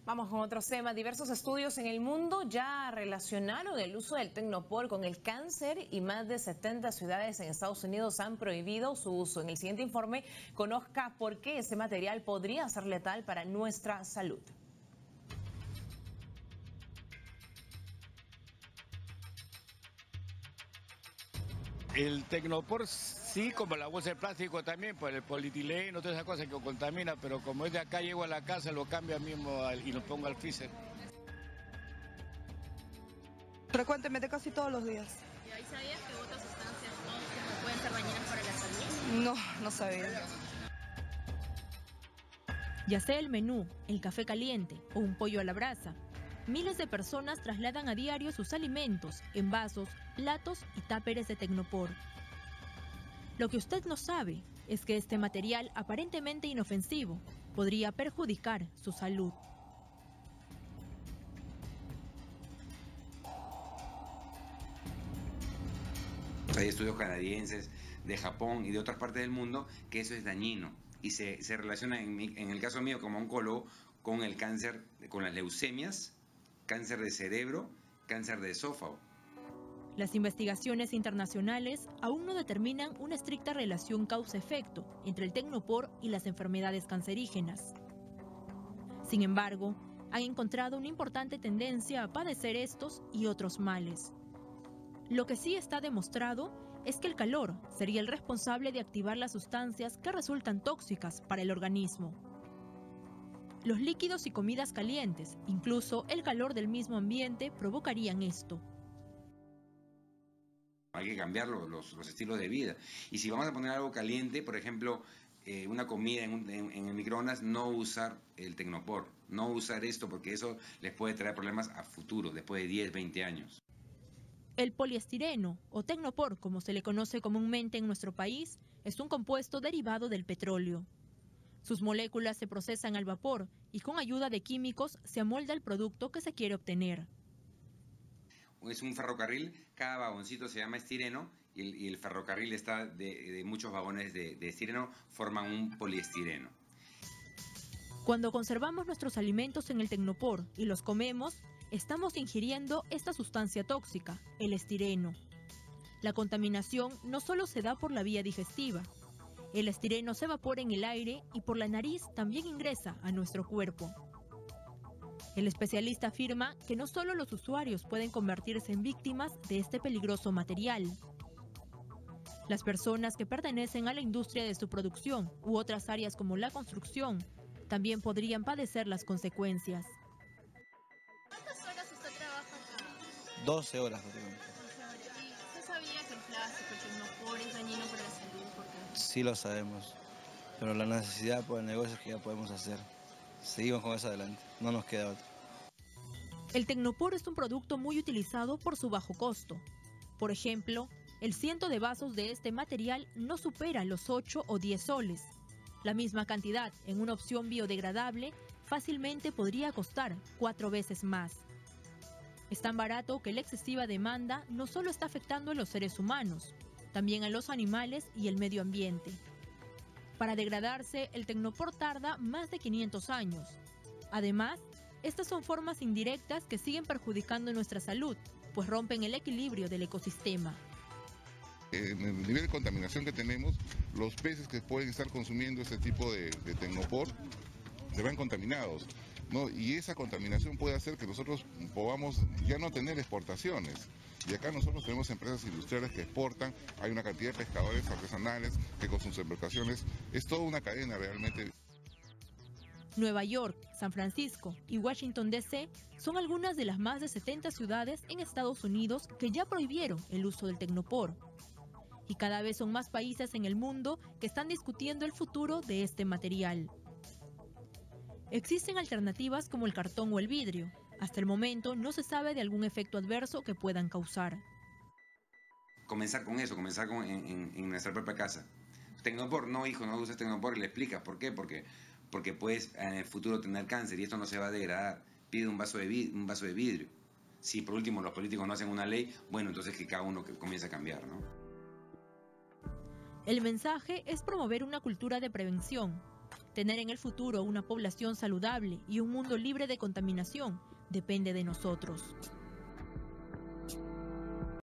Vamos con otros temas. Diversos estudios en el mundo ya relacionaron el uso del Tecnopor con el cáncer y más de 70 ciudades en Estados Unidos han prohibido su uso. En el siguiente informe, conozca por qué este material podría ser letal para nuestra salud. El Tecnopor sí, como la bolsa de plástico también, por el polietileno, todas esas cosas que contamina, pero como es de acá, llego a la casa, lo cambio mismo y lo pongo al freezer. Frecuentemente, casi todos los días. ¿Y ahí sabías que otras sustancias tóxicas pueden ser dañinas para la salud? No, no sabía. Ya sea el menú, el café caliente o un pollo a la brasa, miles de personas trasladan a diario sus alimentos en vasos, platos y táperes de Tecnopor. Lo que usted no sabe es que este material aparentemente inofensivo podría perjudicar su salud. Hay estudios canadienses, de Japón y de otras partes del mundo que eso es dañino y se relaciona en el caso mío como oncólogo con el cáncer, con las leucemias, cáncer de cerebro, cáncer de esófago. Las investigaciones internacionales aún no determinan una estricta relación causa-efecto entre el Tecnopor y las enfermedades cancerígenas. Sin embargo, han encontrado una importante tendencia a padecer estos y otros males. Lo que sí está demostrado es que el calor sería el responsable de activar las sustancias que resultan tóxicas para el organismo. Los líquidos y comidas calientes, incluso el calor del mismo ambiente, provocarían esto. Hay que cambiar los estilos de vida. Y si vamos a poner algo caliente, por ejemplo, una comida en el microondas, no usar el Tecnopor, no usar esto porque eso les puede traer problemas a futuro, después de 10, 20 años. El poliestireno, o Tecnopor como se le conoce comúnmente en nuestro país, es un compuesto derivado del petróleo. Sus moléculas se procesan al vapor y con ayuda de químicos se amolda el producto que se quiere obtener. Es un ferrocarril, cada vagoncito se llama estireno y el ferrocarril está de muchos vagones de estireno, forman un poliestireno. Cuando conservamos nuestros alimentos en el Tecnopor y los comemos, estamos ingiriendo esta sustancia tóxica, el estireno. La contaminación no solo se da por la vía digestiva. El estireno se evapora en el aire y por la nariz también ingresa a nuestro cuerpo. El especialista afirma que no solo los usuarios pueden convertirse en víctimas de este peligroso material. Las personas que pertenecen a la industria de su producción u otras áreas como la construcción también podrían padecer las consecuencias. ¿Cuántas horas usted trabaja acá? 12 horas prácticamente. ¿Y usted sabía que el plástico, el Tecnopor, es dañino para la salud? Sí lo sabemos, pero la necesidad por el negocio es que ya podemos hacer. Seguimos con eso adelante, no nos queda otro. El Tecnopor es un producto muy utilizado por su bajo costo. Por ejemplo, el ciento de vasos de este material no supera los 8 o 10 soles. La misma cantidad en una opción biodegradable fácilmente podría costar 4 veces más. Es tan barato que la excesiva demanda no solo está afectando a los seres humanos, también a los animales y el medio ambiente. Para degradarse, el Tecnopor tarda más de 500 años. Además, estas son formas indirectas que siguen perjudicando nuestra salud, pues rompen el equilibrio del ecosistema. En el nivel de contaminación que tenemos, los peces que pueden estar consumiendo este tipo de Tecnopor se van contaminados, ¿no? Y esa contaminación puede hacer que nosotros podamos ya no tener exportaciones. Y acá nosotros tenemos empresas industriales que exportan, hay una cantidad de pescadores artesanales que con sus embarcaciones, es toda una cadena realmente. Nueva York, San Francisco y Washington D.C. son algunas de las más de 70 ciudades en Estados Unidos que ya prohibieron el uso del Tecnopor. Y cada vez son más países en el mundo que están discutiendo el futuro de este material. Existen alternativas como el cartón o el vidrio. Hasta el momento no se sabe de algún efecto adverso que puedan causar. Comenzar con eso, en nuestra propia casa. Tecnopor, no hijo, no uses Tecnopor, y le explicas por qué, porque puedes en el futuro tener cáncer y esto no se va a degradar. Pide un vaso de vidrio. Si por último los políticos no hacen una ley, bueno, entonces que cada uno comience a cambiar, ¿no? El mensaje es promover una cultura de prevención, Tener en el futuro una población saludable y un mundo libre de contaminación depende de nosotros.